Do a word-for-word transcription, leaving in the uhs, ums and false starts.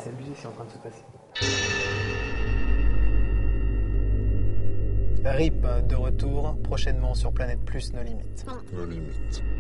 c'est abusé ce qui est en train de se passer. R I P de retour prochainement sur Planète Plus, nos limites. Nos limites.